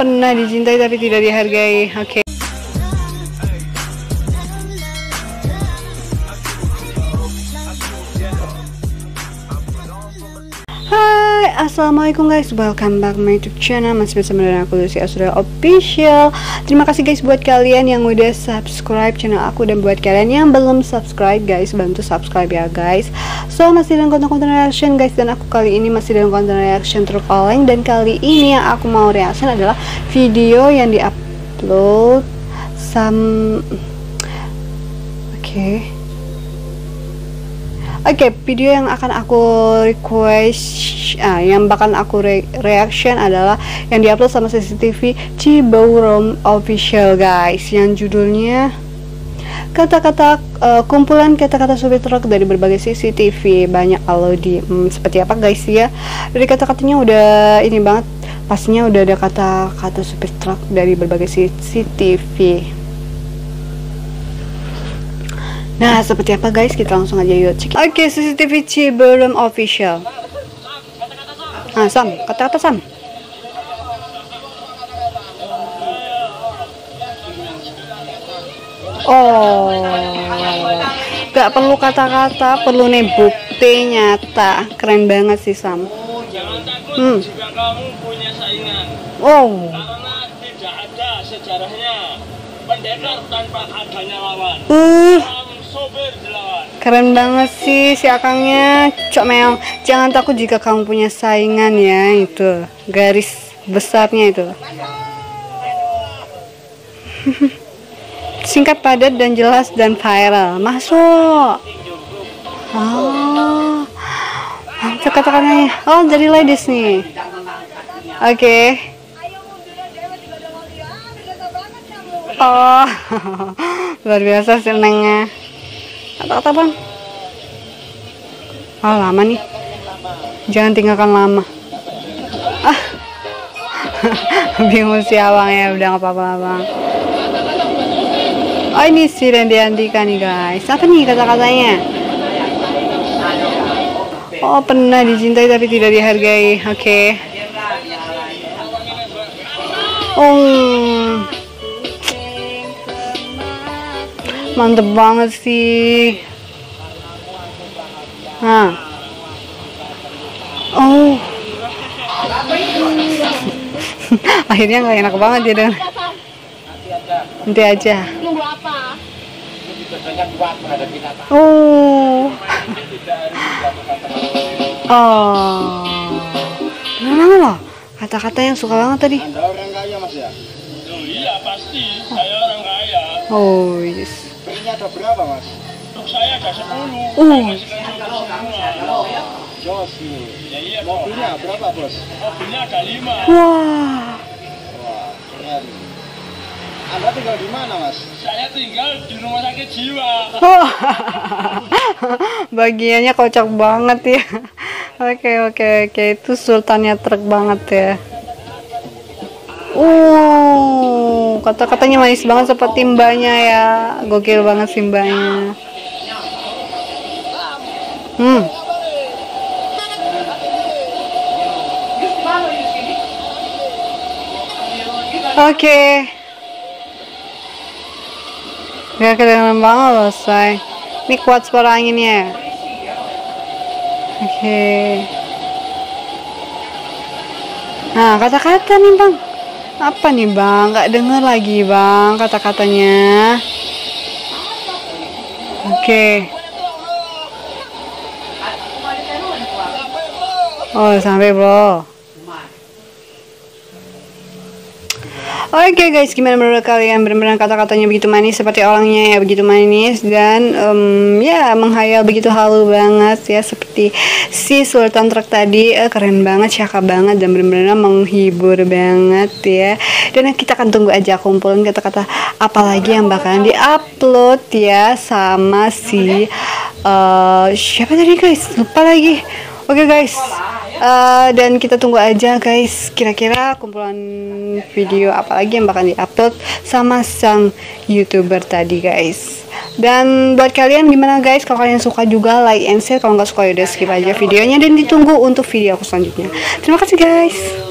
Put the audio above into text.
Pernah dicintai tapi tidak dihargai. Oke. Hai, assalamualaikum guys, welcome back my YouTube channel. Masih bersama dengan aku Lucy Asura Official. Terima kasih guys buat kalian yang udah subscribe channel aku, dan buat kalian yang belum subscribe guys, bantu subscribe ya guys. So masih dalam konten reaction guys, dan aku kali ini masih dalam konten reaction terkaleng. Dan kali ini yang aku mau reaction adalah video yang diupload Oke, video yang akan aku request, yang bakal aku reaction adalah yang diupload sama CCTV Cibourem Official guys, yang judulnya kumpulan kata-kata supir truk dari berbagai CCTV. Banyak kalau di seperti apa guys ya, dari kata-katanya udah ini banget, pastinya udah ada kata-kata supir truk dari berbagai CCTV. Nah, seperti apa guys? Kita langsung aja yuk cek. Oke, CCTV Cibourem Official. Sam, kata-kata Sam. Oh, gak perlu kata-kata, perlu nih bukti nyata. Keren banget sih Sam. Jangan takut jika kamu punya saingan. Oh. Karena tidak ada sejarahnya pendekar tanpa adanya lawan. Sopir dilawan. Keren banget sih si akangnya, Cok Meong. Jangan takut jika kamu punya saingan ya, itu garis besarnya itu. Singkat, padat, dan jelas, dan viral. Masuk. Oh, mantap kata-katanya. Oh, dari ladies nih. Oke. Oh, luar biasa senengnya. Kata-kata bang. Oh, lama nih. Jangan tinggalkan lama. Bingung si abang ya, udah gak apa-apa bang. Oh, ini si Randy Andika nih guys. Apa nih kata-katanya? Oh, pernah dicintai tapi tidak dihargai. Oke. Oh, mantep banget sih. Oh. Akhirnya nggak enak banget ya dan. Nanti aja. Nunggu apa? Oh. Oh. Mana loh? Kata-kata yang suka banget tadi. Anda orang kaya mas ya? Oh iya pasti, saya orang kaya. Oh yes. Ini ada berapa mas? Untuk saya ada 10. Jos ini. Ya, iya, mobilnya berapa bos? Mobilnya ada 5. Wah. Wah, keren. Anda tinggal di mana mas? Saya tinggal di rumah sakit jiwa. Oh. Bagiannya kocak banget ya. Oke, itu sultannya truk banget ya. Kata-katanya manis banget seperti mbaknya ya. Gokil banget sih mbaknya. Oke. Gak kedengeran banget loh say. Ini kuat suara anginnya. Oke. Nah, kata-kata nih bang. Apa nih bang? Gak denger lagi bang kata-katanya. Oke. Oh, sampai bro. Oke guys, gimana menurut kalian? Benar-benar kata-katanya begitu manis, seperti orangnya ya begitu manis, dan ya menghayal begitu halu banget ya, seperti si Sultan Truk tadi. Keren banget, cakep banget, dan benar-benar menghibur banget ya. Dan kita akan tunggu aja kumpulan kata-kata apalagi yang bakalan diupload ya sama si siapa tadi guys? Lupa lagi. Oke guys. Dan kita tunggu aja guys, kira-kira kumpulan video apalagi yang bakal diupload sama sang YouTuber tadi guys. Dan buat kalian gimana guys? Kalau kalian suka juga like and share, kalau nggak suka ya udah skip aja videonya, dan ditunggu untuk video aku selanjutnya. Terima kasih guys.